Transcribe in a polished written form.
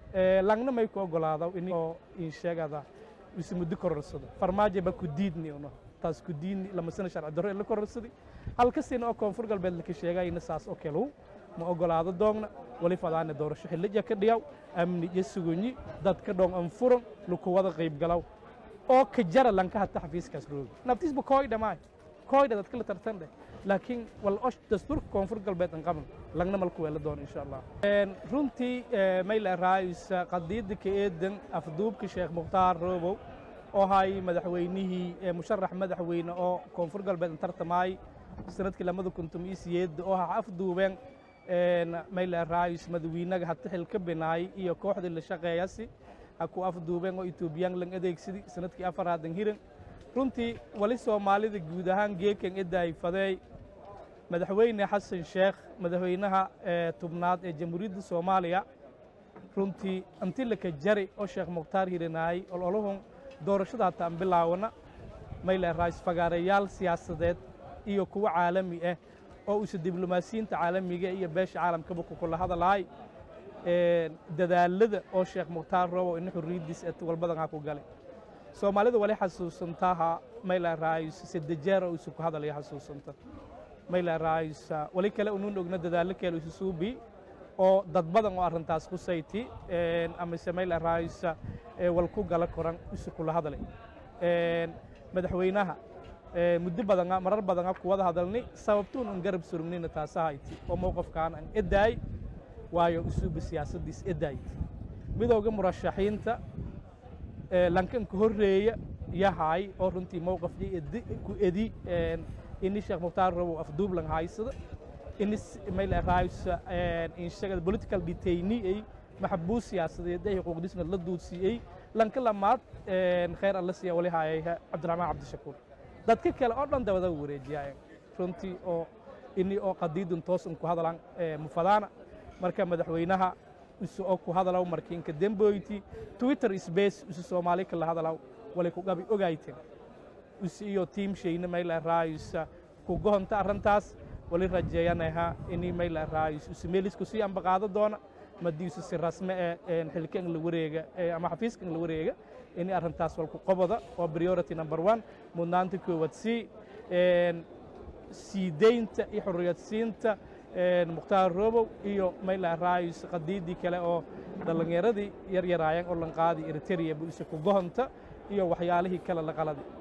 langna may ku ogolaado in sheegada isu muddo kororsado farmaajo ba ku diidni ono taas ku diidni lama sano sharci darro la kororsadi halkasina oo koonfur galbeed la ka sheegayna saas oo kale ma ogolaado doogna wali fadaana doorasho xilliga ka dhiyaw amni iyo sugunyi dadka dhoon aan furan lagu wada qayb galaw oo ka jara lanka hata xafiiskaas roog naftiisba kooyda dadka la tartan laakiin wal osh dastuurka koonfur galbeed aan qaban langna malku weela doon insha Allah runtii mayla raayis qadiida ka eedan afduubka Sheekh Mukhtaar Roobow oo hay madaxweynihii musharax madaxweyne oo koonfur galbeed tartamay sanadkii 2018 oo afduubeen mayla raayis madaxweynaha hata xilka binaay iyo kooxda la shaqeeyasi aku afduubeen oo Ethiopian lang adeegsadii sanadkii 4 hiran runtii wali Soomaalida guud ahaan geekan eday faday madaxweyne Xasan Sheekh madaxweynaha tubnaad ee Jamhuuriyadda Soomaaliya runtii intii la ka jaray oo Sheekh Mukhtaar hirinaay ololahun doorashada taan bilaawana mayla raayis fagaareyaal siyaasadeed iyo kuwa caalami ah oo isu diblomaasiyiinta caalamiga iyo beesha caalamka ku kula hadalay dadaalada oo Sheekh Mukhtaar Roobow in xurriyadiisa walbadan ku galay Soomaalida wali xasuusantaha mayla raayis sidejeer oo isu ku hadalay xasuusanta mayla raayis wali kale uu ogna dadaal kale isu suubi oo dad badan oo arintaas ku sayti ama mayla raayis wal ku gala koran isu kula hadalay madaxweynaha muddo badan marar badan ku wada hadalni sababtoo aan garab surgnina taasahayti oo mowqifkaan aan eday waayo isubu siyaasadiis eday midowga murashaxiinta lankan ku horeeya yahay oo runtii mowqifkii ku edi in Sheekh Mukhtaar Roobow afduub lang haysada in mayla raayis in shaqada political detainee ay maxbuus siyaasadeed ay xuquuqdiisna la duudsiyay lanka lamaad khayr alla siya wali hayay Cabdiraxmaan Cabdishakuur dadka kale oo dhan dawada wareejiyay runtii oo oo qadiidun toosan ku hadalan mufadaana marka madaxweynaha isu oo ku hadalaw markiin ka damboyti Twitter space isu Soomaali kala hadalaw wali ku gabi ogayteen isu iyo team shayna mayla raayis ku goonta arintaas wali rajeeyanaha in mayla raayis isu meelis ku sii ambaqaado doona madiisu si rasmi ah xilkan la wareega ama xafiiskan la wareega in arintaas wal ku qabada oo priority number 1 mudnaanta koowaad siideynta iyo xorriyadsiinta Mukhtaar Roobow iyo mayla raayis qadiidii kale oo dhalinyaradii yar yarayeen oo lan qaadi Eritrea bu isu ku goonta iyo waxyaalihii kale la qalad